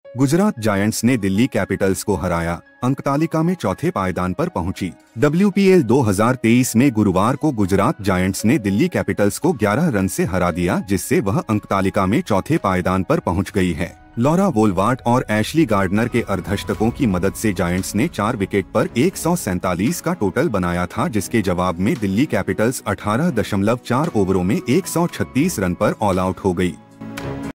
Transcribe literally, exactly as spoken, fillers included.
Gujarat giants ने Delhi Capitals को हराया, अंक तालिका में चौथे पायदान पर पहुंची। डब्ल्यू पी एल दो हज़ार तेईस में गुरुवार को गुजरात जायंट्स ने दिल्ली कैपिटल्स को ग्यारह रन से हरा दिया, जिससे वह अंक तालिका में चौथे पायदान पर पहुंच गई है। लॉरा वोलवार्ट और एशली गार्डनर के अर्धशतकों की मदद से जायंट्स ने चार विकेट पर एक सौ सैंतालीस का टोटल बनाया था, जिसके जवाब में दिल्ली कैपिटल्स अठारह दशमलव चार ओवरों में एक सौ छत्तीस रन पर ऑल आउट हो गई।